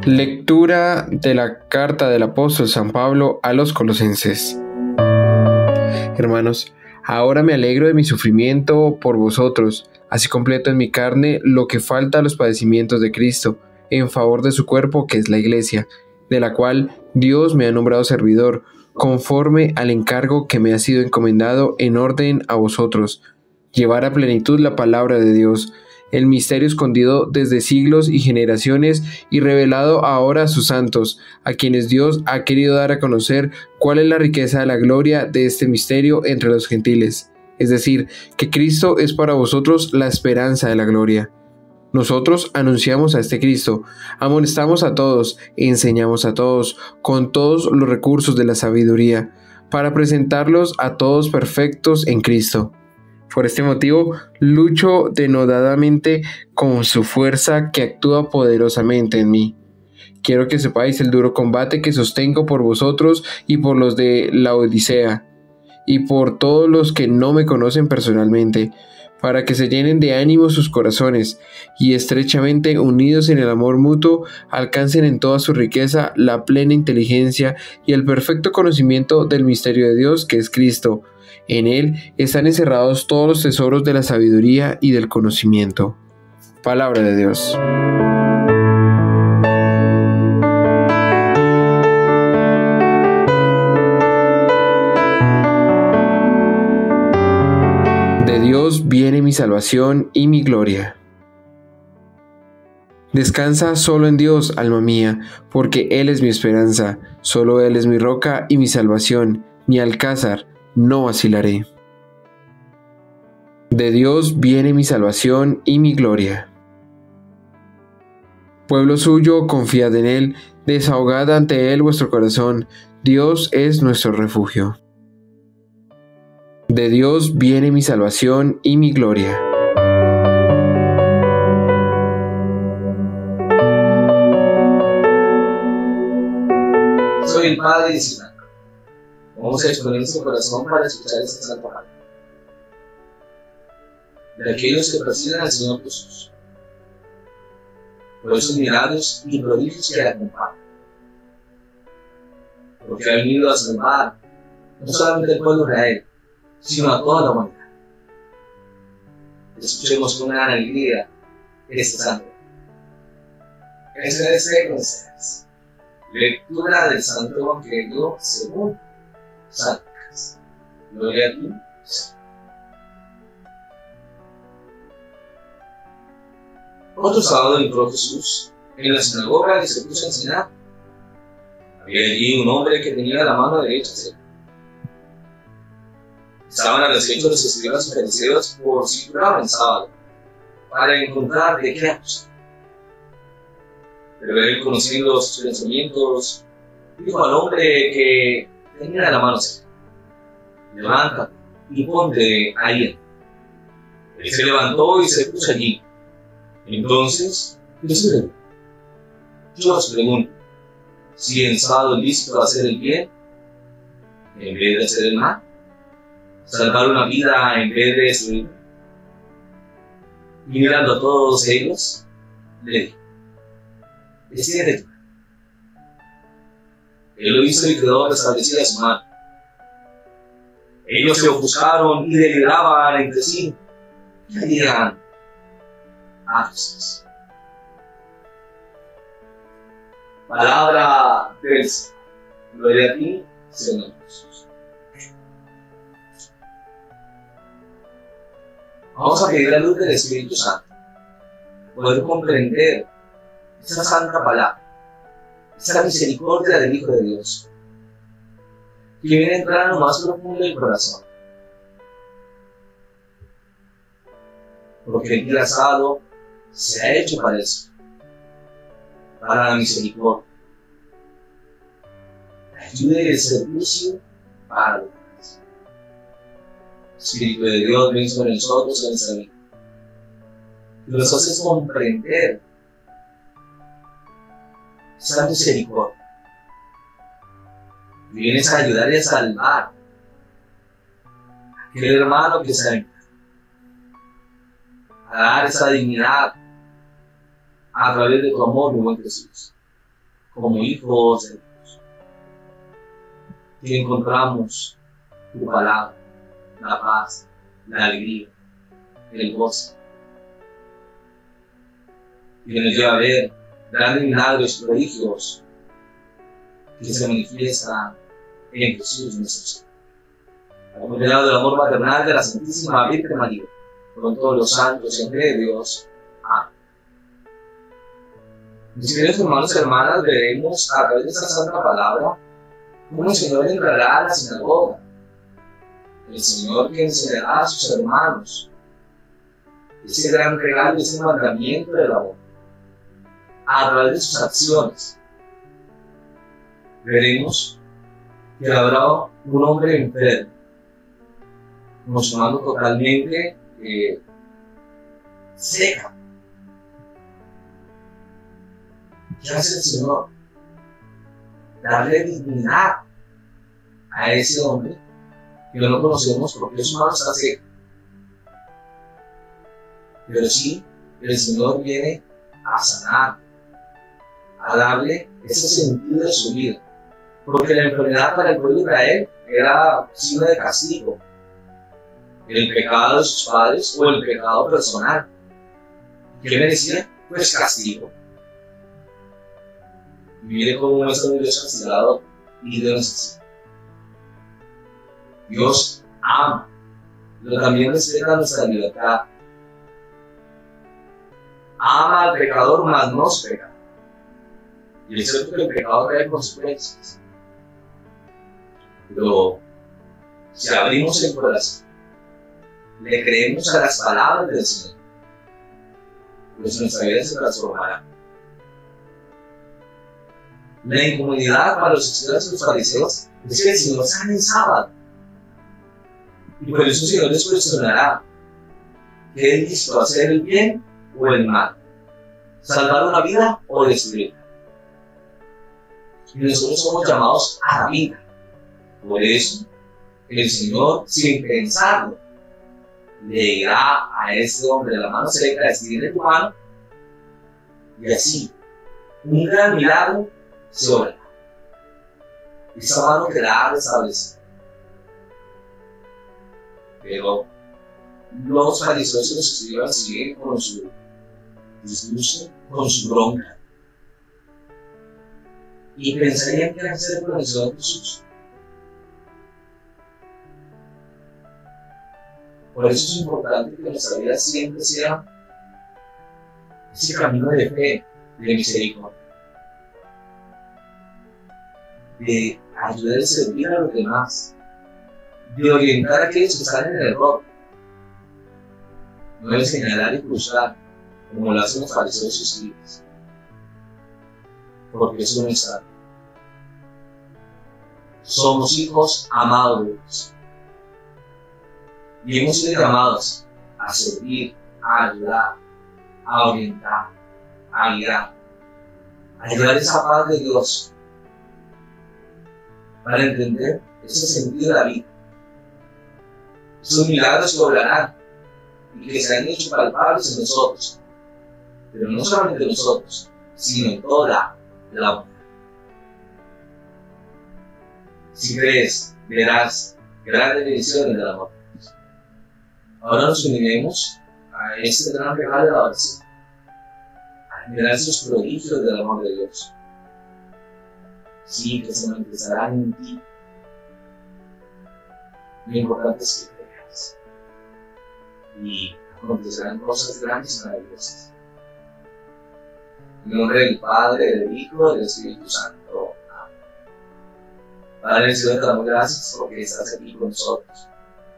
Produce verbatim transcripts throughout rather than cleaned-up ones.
Lectura de la carta del apóstol San Pablo a los Colosenses. Hermanos, ahora me alegro de mi sufrimiento por vosotros, así completo en mi carne lo que falta a los padecimientos de Cristo, en favor de su cuerpo que es la Iglesia, de la cual Dios me ha nombrado servidor, conforme al encargo que me ha sido encomendado en orden a vosotros, llevar a plenitud la palabra de Dios, el misterio escondido desde siglos y generaciones y revelado ahora a sus santos, a quienes Dios ha querido dar a conocer cuál es la riqueza de la gloria de este misterio entre los gentiles, es decir, que Cristo es para vosotros la esperanza de la gloria. Nosotros anunciamos a este Cristo, amonestamos a todos, enseñamos a todos, con todos los recursos de la sabiduría, para presentarlos a todos perfectos en Cristo. Por este motivo, lucho denodadamente con su fuerza que actúa poderosamente en mí. Quiero que sepáis el duro combate que sostengo por vosotros y por los de la Odisea, y por todos los que no me conocen personalmente, para que se llenen de ánimo sus corazones, y estrechamente unidos en el amor mutuo, alcancen en toda su riqueza la plena inteligencia y el perfecto conocimiento del misterio de Dios que es Cristo. En él están encerrados todos los tesoros de la sabiduría y del conocimiento. Palabra de Dios. De Dios viene mi salvación y mi gloria. Descansa solo en Dios, alma mía, porque Él es mi esperanza, solo Él es mi roca y mi salvación, mi alcázar, no vacilaré. De Dios viene mi salvación y mi gloria. Pueblo suyo, confiad en Él, desahogad ante Él vuestro corazón, Dios es nuestro refugio. De Dios viene mi salvación y mi gloria. Soy el Padre de Isaac. Vamos a exponer nuestro corazón para escuchar esta santa palabra. De aquellos que persiguen al Señor Jesús, por esos milagros y prodigios que le acompañan, porque ha venido a salvar no solamente al pueblo de Israel, sino a toda la humanidad. Escuchemos con gran alegría este santo. Esta es con ustedes. Lectura del Santo Evangelio según San Lucas. Gloria a ti, Señor. Otro sábado entró Jesús en la sinagoga y se puso a enseñar. Había allí un hombre que tenía la mano derecha seca. Estaban al acecho los escribas y fariseos por si curaban el sábado, para encontrar de qué acusar. Pero él, conociendo sus pensamientos, dijo al hombre que tenía la mano seca: levántate y ponte ahí. Él se levantó y se puso allí. Entonces, Jesús le dijo: yo os pregunto, si en sábado es lícito hacer el bien en vez de hacer el mal, salvar una vida en vez de destruirla. Y mirando a todos ellos, le dijo: decide tú. Él lo hizo y quedó restablecida su mano. Ellos se ofuscaron y deliraban entre sí. ¿Qué harían a Jesús? Palabra del Señor. Gloria a ti, Señor Jesús. Vamos a pedir la luz del Espíritu Santo, poder comprender esa santa palabra, esa misericordia del Hijo de Dios, que viene a entrar en lo más profundo del corazón. Porque el día sábado se ha hecho para eso, para la misericordia, la ayuda y el servicio para los demás. Espíritu de Dios, ven sobre nosotros en nuestra vida. Y nos haces comprender esa misericordia. Y vienes a ayudar y a salvar a aquel hermano que está en a dar esa dignidad a través de tu amor, mi buen Jesús. como hijos de Dios. Que encontramos tu palabra, la paz, la alegría, el gozo. Que nos lleva a ver grandes milagros y prodigios que se manifiestan en Jesús nuestro Señor. Acompañado del amor maternal de la Santísima Virgen María, con todos los santos y ángeles de Dios. Amén. Mis queridos hermanos y hermanas, veremos a través de esta santa palabra cómo el Señor entrará a la sinagoga. El Señor que enseñará a sus hermanos ese gran regalo, ese mandamiento del amor, a través de sus acciones. Veremos que habrá un hombre enfermo, mostrando totalmente eh, seca. ¿Qué hace el Señor? Darle dignidad a ese hombre que no conocemos porque su mano está seca. Pero sí, el Señor viene a sanar, a darle ese sentido de su vida. Porque la enfermedad para el pueblo de Israel era signo de castigo. El pecado de sus padres o el pecado personal. ¿Qué merecía? Pues castigo. Y mire cómo nuestro Dios castigado y Dios necesita. Dios ama, pero también respeta nuestra libertad. Ama al pecador, mas no peca. Y es cierto que el pecado trae consecuencias. Pero si abrimos el corazón, le creemos a las palabras del Señor, pues nuestra vida se transformará. La incomodidad para los escribas y los fariseos es que el Señor sale en sábado. Y por eso el Señor les cuestionará: ¿qué es listo, hacer el bien o el mal? ¿Salvar una vida o destruirla? Y nosotros somos llamados a la vida. Por eso, el Señor, sin pensarlo, le dirá a ese hombre de la mano seca: extiende tu mano, y así, un gran milagro se obra. Esa mano quedará restablecida. Pero los fariseos y los escribas siguen con su disgusto, con su bronca, y pensarían que hacer con el Señor Jesús. Por eso es importante que nuestra vida siempre sea ese camino de fe, de misericordia, de ayudar a servir a los demás, de orientar a aquellos que están en el error, no de señalar y cruzar como lo hacen los fariseos y escribas, porque eso no está. Somos hijos amados de Dios y hemos sido llamados a servir, a ayudar, a orientar, a guiar, a llevar esa paz de Dios para entender ese sentido de la vida. Esos milagros que obrarán y que se han hecho palpables en nosotros, pero no solamente en nosotros, sino en toda la humanidad. Si crees, verás grandes bendiciones del amor de Dios. Ahora nos uniremos a este gran regalo de la oración, a generar esos prodigios del amor de Dios. Sí, que se manifestarán en ti. Lo importante es que creas. Y acontecerán cosas grandes y maravillosas. En el nombre del Padre, del Hijo y del Espíritu Santo. Amén. Padre del cielo, te damos gracias porque estás aquí con nosotros.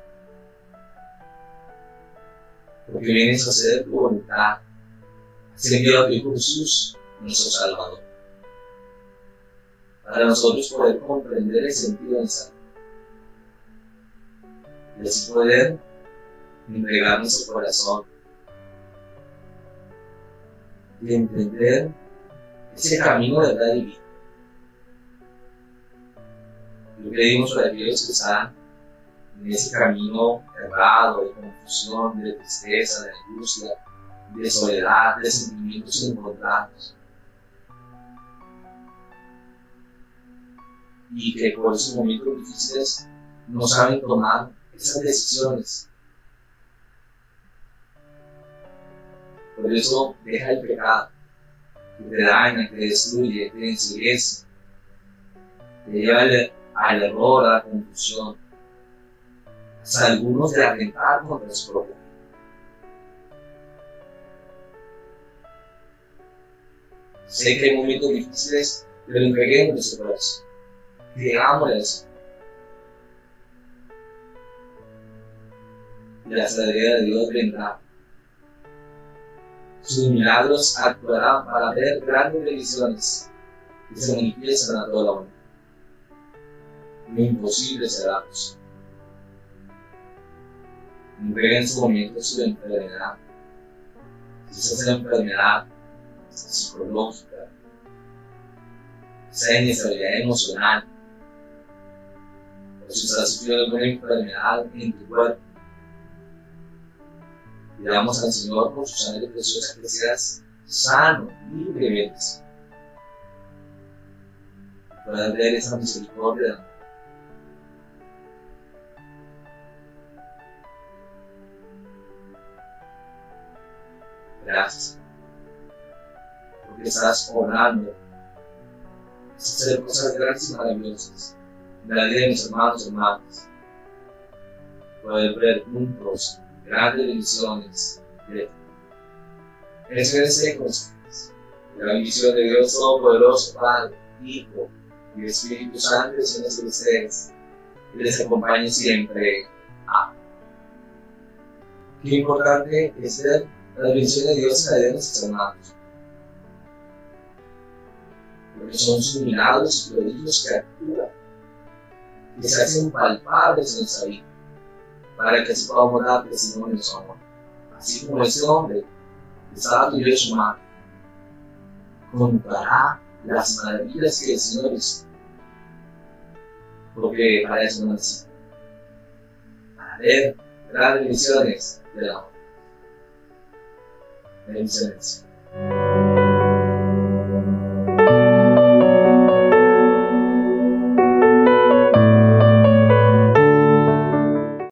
Porque vienes a hacer tu voluntad. Has enviado a tu Hijo Jesús, nuestro Salvador, para nosotros poder comprender el sentido de nuestra vida y así poder entregar nuestro corazón y entender ese camino de verdad y vida. Lo que pedimos para aquellos que están en ese camino errado de confusión, de tristeza, de angustia, de soledad, de sentimientos encontrados. y que por esos momentos difíciles no saben tomar esas decisiones. Por eso deja el pecado, que te daña, que te destruye, que te enseguece, te lleva al, al error, a la confusión, hasta algunos de atentar contra su propio. Sé que hay momentos difíciles, pero entreguemos nuestro corazón, creámosle al Señor. Y la sabiduría de Dios vendrá. Sus milagros actuarán para ver grandes bendiciones que se manifiestan a toda la humanidad. Lo imposible será posible. Entrega en su momento su enfermedad. Si esa es la enfermedad psicológica, esa inestabilidad emocional, o si estás sufriendo alguna enfermedad en tu cuerpo, pidamos al Señor por su sangre preciosa que seas sano, libremente, y puedas ver esa misericordia. Gracias, porque estás obrando, estás haciendo cosas grandes y maravillosas en la vida de mis hermanos y hermanas. Poder ver juntos grandes bendiciones de eso es el consejo. La bendición de Dios Todopoderoso, Padre, Hijo y Espíritu Santo son sobre ustedes y les acompañe siempre. Amén. Qué importante es ver la bendición de Dios en la vida de nuestros hermanos, porque son sus milagros y prodigios que actúan, que se hacen palpables en nuestra vida, para que así podamos dar testimonio de su amor. Así como ese hombre que estaba tuyo de su mano, contará las maravillas que el Señor hizo, porque para eso no nació, para ver grandes bendiciones del amor. Bendiciones.